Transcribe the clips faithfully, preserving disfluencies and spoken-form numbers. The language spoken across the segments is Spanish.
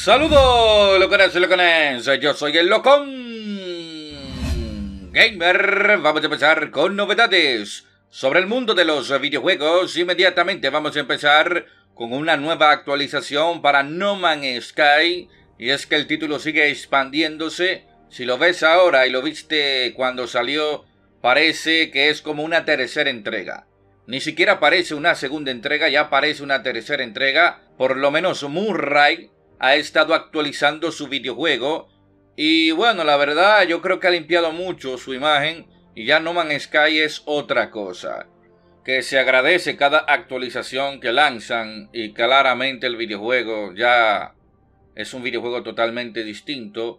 Saludos, locones y locones, yo soy el Locón Gamer. Vamos a empezar con novedades sobre el mundo de los videojuegos. Inmediatamente vamos a empezar con una nueva actualización para No Man's Sky. Y es que el título sigue expandiéndose. Si lo ves ahora y lo viste cuando salió, parece que es como una tercera entrega. Ni siquiera parece una segunda entrega, ya parece una tercera entrega. Por lo menos Murray ha estado actualizando su videojuego. Y bueno, la verdad yo creo que ha limpiado mucho su imagen. Y ya No Man's Sky es otra cosa. Que se agradece cada actualización que lanzan. Y claramente el videojuego ya es un videojuego totalmente distinto.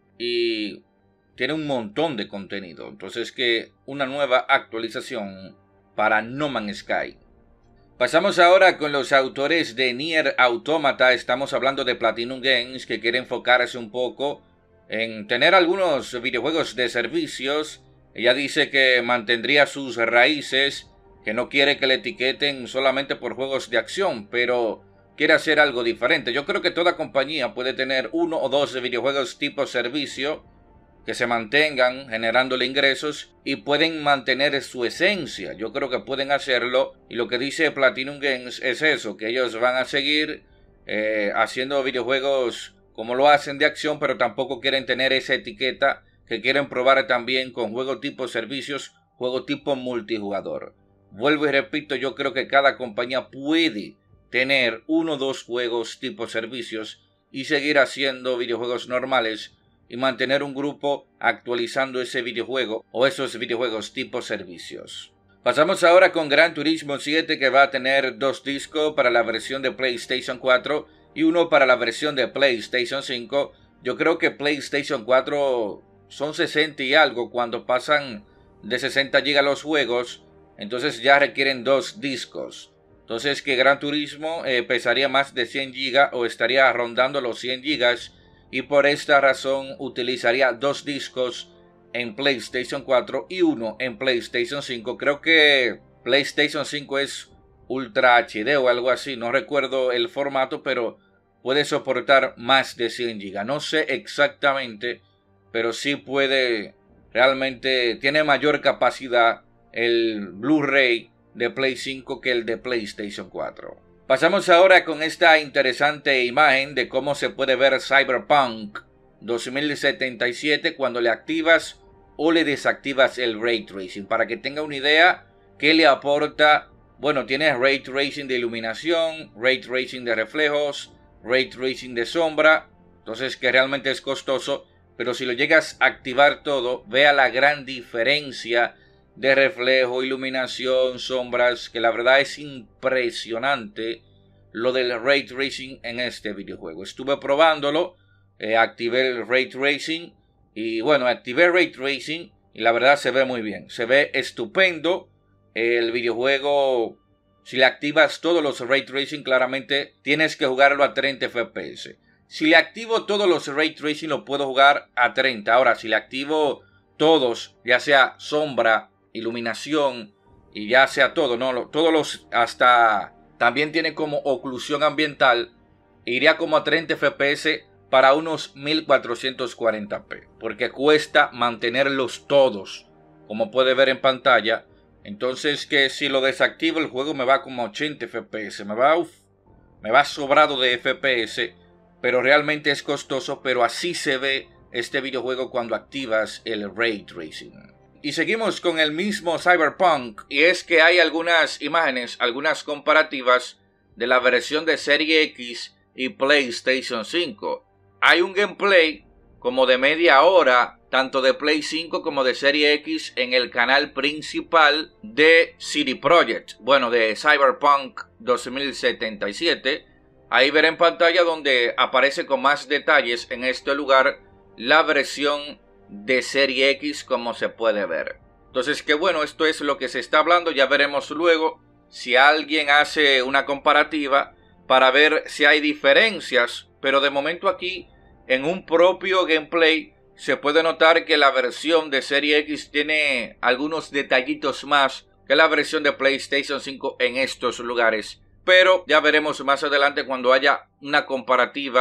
Y tiene un montón de contenido. Entonces que una nueva actualización para No Man's Sky. Pasamos ahora con los autores de Nier Automata. Estamos hablando de Platinum Games, que quiere enfocarse un poco en tener algunos videojuegos de servicios. Ella dice que mantendría sus raíces, que no quiere que le etiqueten solamente por juegos de acción, pero quiere hacer algo diferente. Yo creo que toda compañía puede tener uno o dos videojuegos tipo servicio que se mantengan generándole ingresos y pueden mantener su esencia. Yo creo que pueden hacerlo, y lo que dice Platinum Games es eso, que ellos van a seguir eh, haciendo videojuegos como lo hacen de acción, pero tampoco quieren tener esa etiqueta, que quieren probar también con juego tipo servicios, juego tipo multijugador. Vuelvo y repito, yo creo que cada compañía puede tener uno o dos juegos tipo servicios y seguir haciendo videojuegos normales y mantener un grupo actualizando ese videojuego o esos videojuegos tipo servicios. Pasamos ahora con Gran Turismo siete, que va a tener dos discos para la versión de PlayStation cuatro y uno para la versión de PlayStation cinco. Yo creo que PlayStation cuatro son sesenta y algo cuando pasan de sesenta gigas los juegos, entonces ya requieren dos discos. Entonces que Gran Turismo eh, pesaría más de cien gigas o estaría rondando los cien gigas. Y por esta razón utilizaría dos discos en PlayStation cuatro y uno en PlayStation cinco. Creo que PlayStation cinco es Ultra H D o algo así. No recuerdo el formato, pero puede soportar más de cien gigas. No sé exactamente, pero sí puede. Realmente tiene mayor capacidad el Blu-ray de Play cinco que el de PlayStation cuatro. Pasamos ahora con esta interesante imagen de cómo se puede ver Cyberpunk dos mil setenta y siete cuando le activas o le desactivas el Ray Tracing. Para que tenga una idea, ¿qué le aporta? Bueno, tienes Ray Tracing de iluminación, Ray Tracing de reflejos, Ray Tracing de sombra. Entonces que realmente es costoso, pero si lo llegas a activar todo, vea la gran diferencia de reflejo, iluminación, sombras, que la verdad es impresionante lo del Ray Tracing en este videojuego. Estuve probándolo, eh, activé el Ray Tracing y bueno, activé Ray Tracing y la verdad se ve muy bien, se ve estupendo el videojuego. Si le activas todos los Ray Tracing, claramente tienes que jugarlo a treinta F P S. Si le activo todos los Ray Tracing, lo puedo jugar a treinta. Ahora, si le activo todos, ya sea sombra, iluminación y ya sea todo, no, todos los, hasta también tiene como oclusión ambiental, iría como a treinta F P S para unos mil cuatrocientos cuarenta p, porque cuesta mantenerlos todos, como puede ver en pantalla. Entonces que si lo desactivo el juego me va como a ochenta F P S, me va, uf, me va sobrado de F P S, pero realmente es costoso. Pero así se ve este videojuego cuando activas el Ray Tracing. Y seguimos con el mismo Cyberpunk, y es que hay algunas imágenes, algunas comparativas de la versión de Serie X y PlayStation cinco. Hay un gameplay como de media hora, tanto de Play cinco como de Serie X, en el canal principal de C D Projekt, bueno, de Cyberpunk dos mil setenta y siete. Ahí veré en pantalla donde aparece con más detalles en este lugar la versión de Serie X, como se puede ver. Entonces que bueno, esto es lo que se está hablando. Ya veremos luego si alguien hace una comparativa para ver si hay diferencias, pero de momento aquí en un propio gameplay se puede notar que la versión de Serie X tiene algunos detallitos más que la versión de PlayStation cinco en estos lugares. Pero ya veremos más adelante cuando haya una comparativa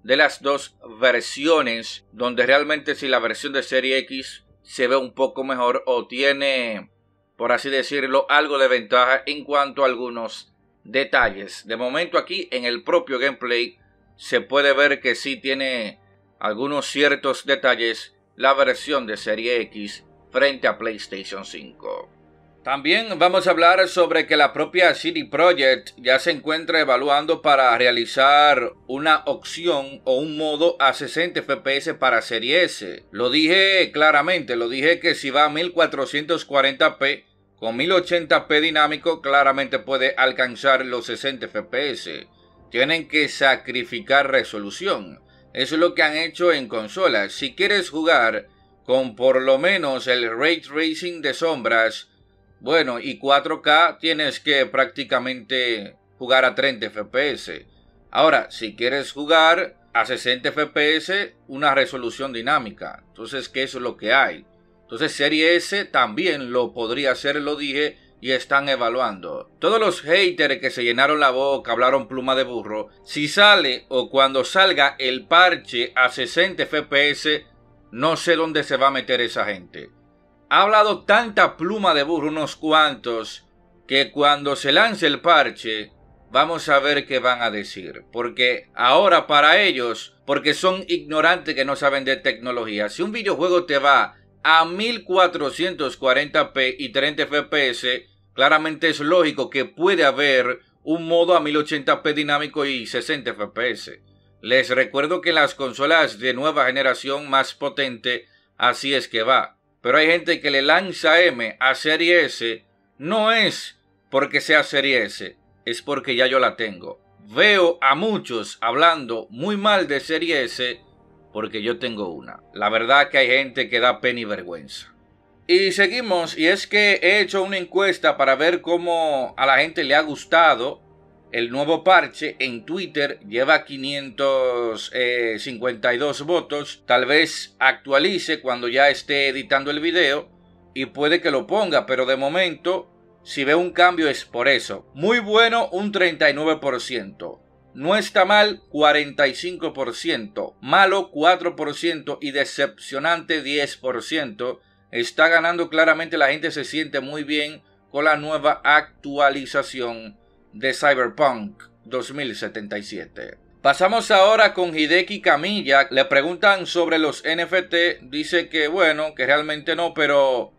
de las dos versiones, donde realmente si la versión de Serie X se ve un poco mejor o tiene, por así decirlo, algo de ventaja en cuanto a algunos detalles. De momento aquí en el propio gameplay se puede ver que sí tiene algunos ciertos detalles la versión de Serie X frente a PlayStation cinco. También vamos a hablar sobre que la propia C D Projekt ya se encuentra evaluando para realizar una opción o un modo a sesenta F P S para Serie S. Lo dije claramente, lo dije que si va a mil cuatrocientos cuarenta p con mil ochenta p dinámico claramente puede alcanzar los sesenta F P S. Tienen que sacrificar resolución. Eso es lo que han hecho en consolas. Si quieres jugar con por lo menos el Ray Tracing de sombras, bueno, y cuatro K tienes que prácticamente jugar a treinta F P S. Ahora, si quieres jugar a sesenta F P S, una resolución dinámica. Entonces, ¿qué es lo que hay? Entonces, Serie S también lo podría hacer, lo dije, y están evaluando. Todos los haters que se llenaron la boca, hablaron pluma de burro, si sale o cuando salga el parche a sesenta F P S, no sé dónde se va a meter esa gente. Ha hablado tanta pluma de burro unos cuantos que cuando se lance el parche vamos a ver qué van a decir. Porque ahora para ellos, porque son ignorantes que no saben de tecnología, si un videojuego te va a mil cuatrocientos cuarenta p y treinta F P S, claramente es lógico que puede haber un modo a mil ochenta p dinámico y sesenta F P S. Les recuerdo que las consolas de nueva generación más potente así es que va. Pero hay gente que le lanza M a Serie S, no es porque sea Serie S, es porque ya yo la tengo. Veo a muchos hablando muy mal de Serie S porque yo tengo una. La verdad que hay gente que da pena y vergüenza. Y seguimos, y es que he hecho una encuesta para ver cómo a la gente le ha gustado el nuevo parche. En Twitter lleva quinientos cincuenta y dos votos. Tal vez actualice cuando ya esté editando el video y puede que lo ponga, pero de momento si ve un cambio es por eso. Muy bueno un treinta y nueve por ciento. No está mal cuarenta y cinco por ciento. Malo cuatro por ciento y decepcionante diez por ciento. Está ganando claramente, la gente se siente muy bien con la nueva actualización de Cyberpunk dos mil setenta y siete. Pasamos ahora con Hideki Kamiya. Le preguntan sobre los N F T. Dice que bueno, que realmente no, pero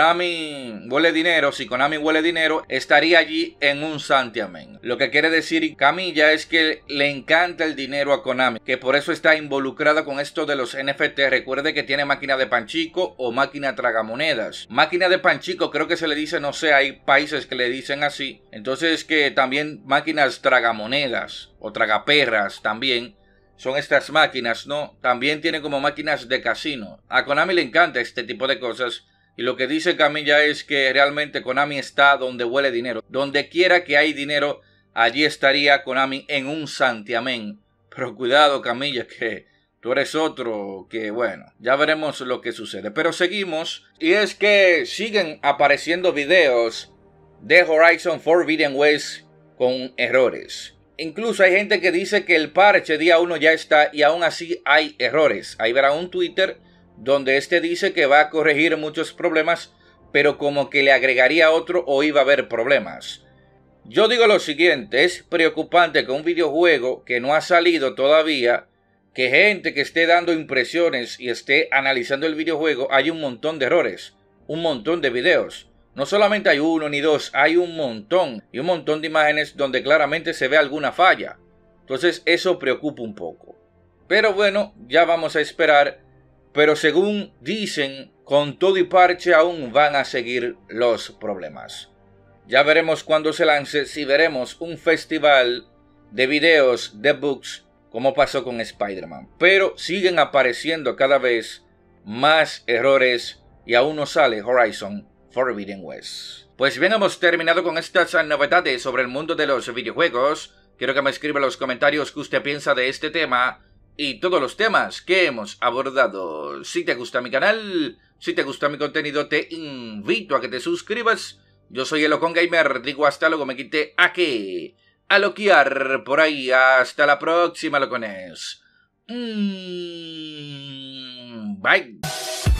Konami huele dinero. Si Konami huele dinero, estaría allí en un santiamén. Lo que quiere decir Kamiya es que le encanta el dinero a Konami, que por eso está involucrada con esto de los N F T. Recuerde que tiene máquina de panchico o máquina tragamonedas. Máquina de panchico creo que se le dice, no sé, hay países que le dicen así. Entonces que también máquinas tragamonedas o tragaperras también son estas máquinas, ¿no? También tiene como máquinas de casino. A Konami le encanta este tipo de cosas. Y lo que dice Kamiya es que realmente Konami está donde huele dinero. Donde quiera que hay dinero, allí estaría Konami en un santiamén. Pero cuidado, Kamiya, que tú eres otro que, bueno, ya veremos lo que sucede. Pero seguimos, y es que siguen apareciendo videos de Horizon Forbidden West con errores. Incluso hay gente que dice que el parche día uno ya está y aún así hay errores. Ahí verán un Twitter donde este dice que va a corregir muchos problemas, pero como que le agregaría otro o iba a haber problemas. Yo digo lo siguiente, es preocupante que un videojuego que no ha salido todavía, que gente que esté dando impresiones y esté analizando el videojuego, hay un montón de errores, un montón de videos. No solamente hay uno ni dos, hay un montón y un montón de imágenes donde claramente se ve alguna falla. Entonces eso preocupa un poco. Pero bueno, ya vamos a esperar. Pero según dicen, con todo y parche aún van a seguir los problemas. Ya veremos cuando se lance, si veremos un festival de videos, de bugs, como pasó con Spider-Man. Pero siguen apareciendo cada vez más errores y aún no sale Horizon Forbidden West. Pues bien, hemos terminado con estas novedades sobre el mundo de los videojuegos. Quiero que me escriba en los comentarios qué usted piensa de este tema y todos los temas que hemos abordado. Si te gusta mi canal, si te gusta mi contenido, te invito a que te suscribas. Yo soy el Ocon Gamer, digo hasta luego, me quité aquí a loquear por ahí. Hasta la próxima, locones. Mm, bye.